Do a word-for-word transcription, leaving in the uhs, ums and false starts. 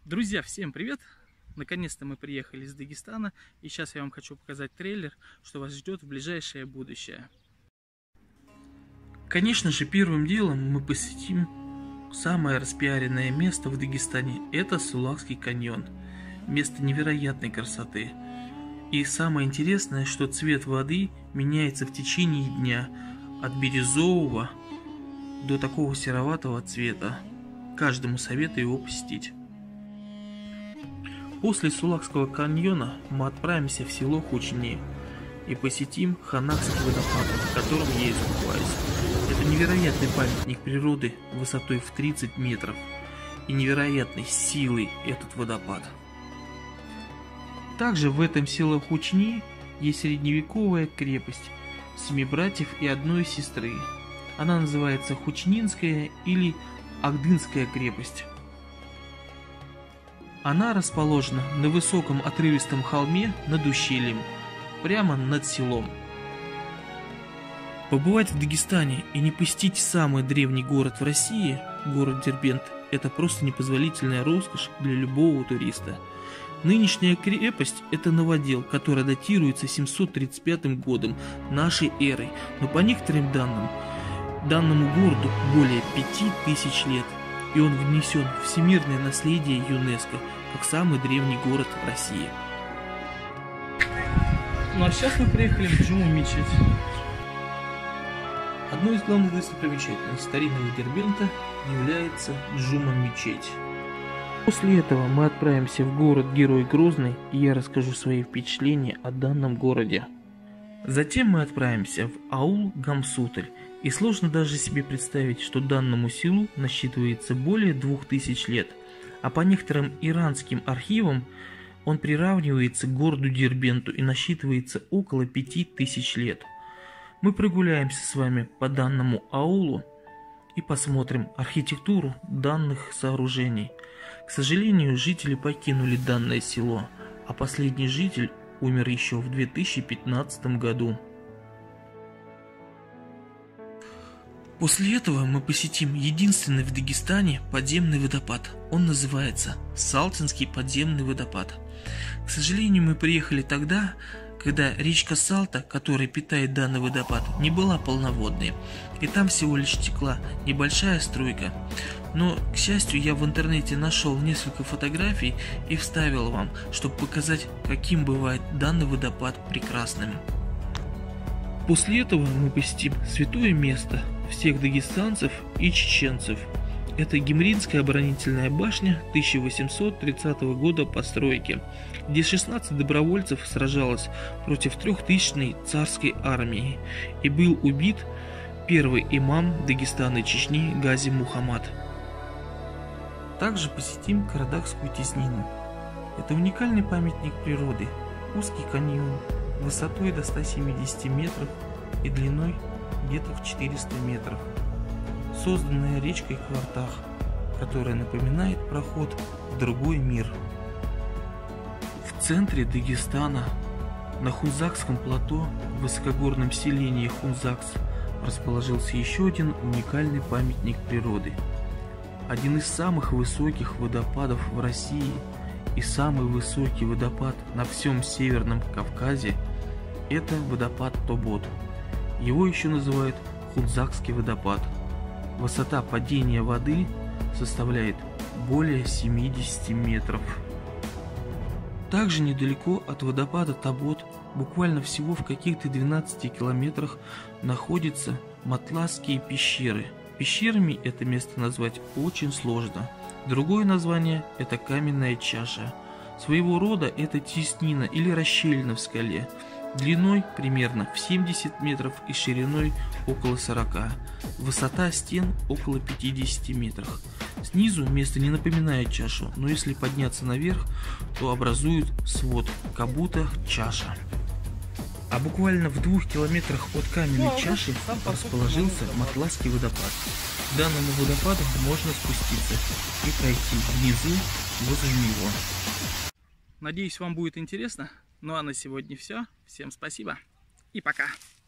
Друзья, всем привет! Наконец-то мы приехали из Дагестана, и сейчас я вам хочу показать трейлер, что вас ждет в ближайшее будущее. Конечно же, первым делом мы посетим самое распиаренное место в Дагестане. Это Сулакский каньон. Место невероятной красоты. И самое интересное, что цвет воды меняется в течение дня от бирюзового до такого сероватого цвета. Каждому советую его посетить. После Сулакского каньона мы отправимся в село Хучни и посетим Ханакский водопад, в котором я искупаюсь. Это невероятный памятник природы высотой в тридцать метров и невероятной силой этот водопад. Также в этом селе Хучни есть средневековая крепость семи братьев и одной сестры. Она называется Хучнинская или Агдынская крепость. Она расположена на высоком отрывистом холме над ущельем, прямо над селом. Побывать в Дагестане и не посетить самый древний город в России, город Дербент, это просто непозволительная роскошь для любого туриста. Нынешняя крепость – это новодел, который датируется семьсот тридцать пятым годом нашей эры, но по некоторым данным, данному городу более пяти тысяч лет. И он внесен в всемирное наследие ЮНЕСКО, как самый древний город в России. Ну а сейчас мы приехали в Джума-мечеть. Одной из главных достопримечательностей старинного Дербента является Джума-мечеть. После этого мы отправимся в город-герой Грозный, и я расскажу свои впечатления о данном городе. Затем мы отправимся в аул Гамсуталь. И сложно даже себе представить, что данному селу насчитывается более двух тысяч лет, а по некоторым иранским архивам он приравнивается к городу Дербенту и насчитывается около пяти тысяч лет. Мы прогуляемся с вами по данному аулу и посмотрим архитектуру данных сооружений. К сожалению, жители покинули данное село, а последний житель умер еще в две тысячи пятнадцатом году. После этого мы посетим единственный в Дагестане подземный водопад. Он называется Салтинский подземный водопад. К сожалению, мы приехали тогда, когда речка Салта, которая питает данный водопад, не была полноводной. И там всего лишь текла небольшая струйка. Но, к счастью, я в интернете нашел несколько фотографий и вставил вам, чтобы показать, каким бывает данный водопад прекрасным. После этого мы посетим святое место всех дагестанцев и чеченцев. Это Гимринская оборонительная башня тысяча восемьсот тридцатого года постройки, где шестнадцать добровольцев сражалось против трехтысячной царской армии, и был убит первый имам Дагестана и Чечни Гази Мухаммад. Также посетим Карадахскую теснину. Это уникальный памятник природы, узкий каньон высотой до ста семидесяти метров и длиной где-то в четыреста метров, созданная речкой Квартах, которая напоминает проход в другой мир. В центре Дагестана, на Хунзакском плато, в высокогорном селении Хунзакс, расположился еще один уникальный памятник природы. Один из самых высоких водопадов в России и самый высокий водопад на всем Северном Кавказе – это водопад Тобот. Его еще называют Хунзакский водопад. Высота падения воды составляет более семидесяти метров. Также недалеко от водопада Тобот, буквально всего в каких-то двенадцати километрах, находятся Матласские пещеры. Пещерами это место назвать очень сложно. Другое название – это каменная чаша. Своего рода это теснина или расщелина в скале, длиной примерно в семьдесят метров и шириной около сорока. Высота стен около пятидесяти метров. Снизу место не напоминает чашу, но если подняться наверх, то образует свод, как будто чаша. А буквально в двух километрах от каменной чаши расположился Матласский водопад. К данному водопаду можно спуститься и пройти внизу возле него. Надеюсь, вам будет интересно. Ну а на сегодня все. Всем спасибо и пока.